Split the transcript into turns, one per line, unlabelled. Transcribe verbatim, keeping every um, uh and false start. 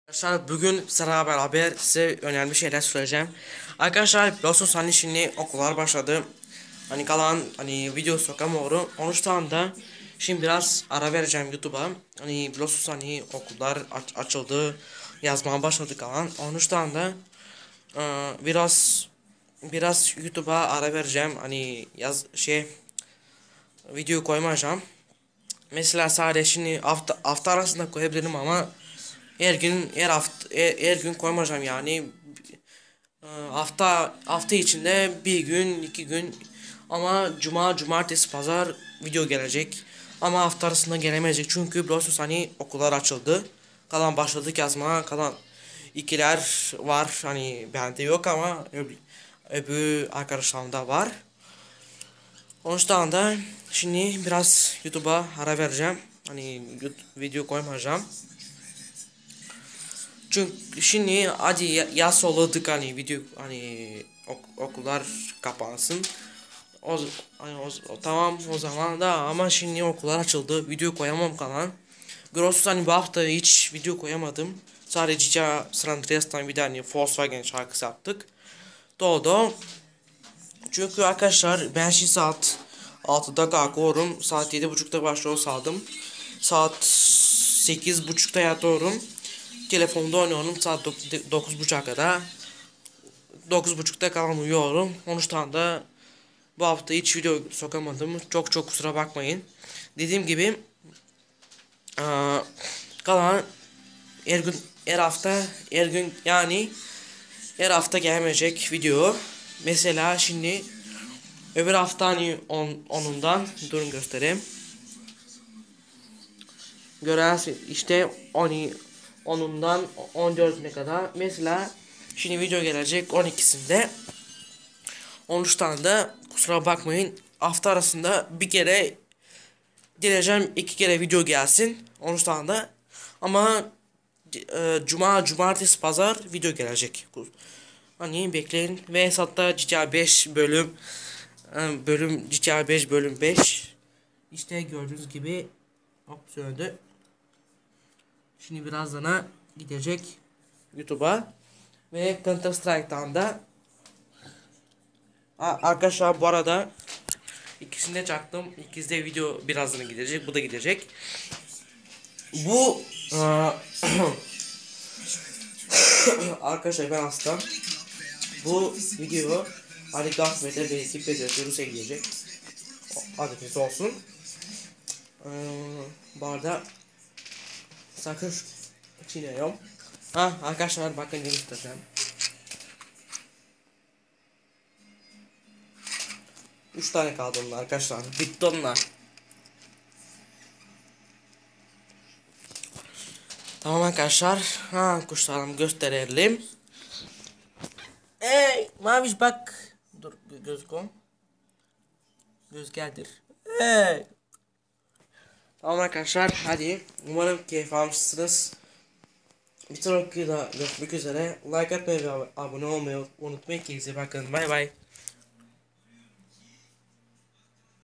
Arkadaşlar bugün sizlerle beraber size önemli şeyler söyleyeceğim. Arkadaşlar biliyorsunuz hani şimdi okullar başladı. Hani kalan hani video sokamıyorum. on üç tane da şimdi biraz ara vereceğim YouTube'a. Hani biliyorsunuz hani okullar aç açıldı. Yazmaya başladı kalan. on üç tane da e, biraz biraz YouTube'a ara vereceğim. Hani yaz şey video koymayacağım. Mesela sadece şimdi hafta, hafta arasında koyabilirim ama her gün her hafta her, her gün koymayacağım yani. Ee, hafta hafta içinde bir gün iki gün ama cuma cumartesi pazar video gelecek ama hafta arasında gelemeyecek çünkü biliyorsunuz hani okullar açıldı, kalan başladık yazmaya, kalan ikiler var hani bende yok ama öbür, öbür arkadaşlarımda var. O yüzden da şimdi biraz YouTube'a ara vereceğim, hani video koymayacağım. Çünkü şimdi hadi yaz oladık hani video hani ok okullar kapansın. O, hani o, o tamam o zaman da ama şimdi okullar açıldı, video koyamam kalan. Gross hani bu hafta hiç video koyamadım. Sadece San Andreas'tan bir tane Volkswagen şarkısı yaptık. Doğdu. Çünkü arkadaşlar ben şimdi saat altıda kalkıyorum. Saat yedi buçukta başlıyor saatim. Saat sekiz buçukta yatıyorum. Telefonda oynuyorum saat dokuz buçuğa kadar. dokuz buçukta kalan uyuyorum. on üç tane de bu hafta hiç video sokamadım. Çok çok kusura bakmayın. Dediğim gibi aa, kalan her gün her hafta her gün yani her hafta gelmeyecek video. Mesela şimdi öbür hafta hani on, onundan durun göstereyim. Görüyorsunuz işte on onundan on dördüne kadar. Mesela şimdi video gelecek on ikisinde. on üç tane de kusura bakmayın. Hafta arasında bir kere geleceğim, iki kere video gelsin. on üç tane de. Ama e, cuma, cumartesi, pazar video gelecek. Hani bekleyin. Ve hatta G T A beş bölüm e, bölüm G T A beş bölüm beş. İşte gördüğünüz gibi hop söndü. Şimdi birazdan gidecek YouTube'a ve Counter Strike'tan da arkadaşlar bu arada ikisini de çaktım. İkisi de video birazdan gidecek. Bu da gidecek. Bu arkadaşlar ben hasta. Bu video Ali Gafmet'e belki Petrus'a gidecek. Adresi olsun. Ee, bu arada sakın çiğniyorum. Ha arkadaşlar bakın ne göstereceğim. üç tane kaldı onlar arkadaşlar. Bitti onlar. Tamam arkadaşlar. Ha kuşlarımı gösterelim. Hey Maviş bak. Dur göz kom. Göz geldir. Hey. Tamam arkadaşlar hadi. Umarım keyif almışsınız. Bir sonraki videoda görüşmek üzere. Like atmayı ve abone olmayı unutmayın. Kendinize bakın. Bay bay.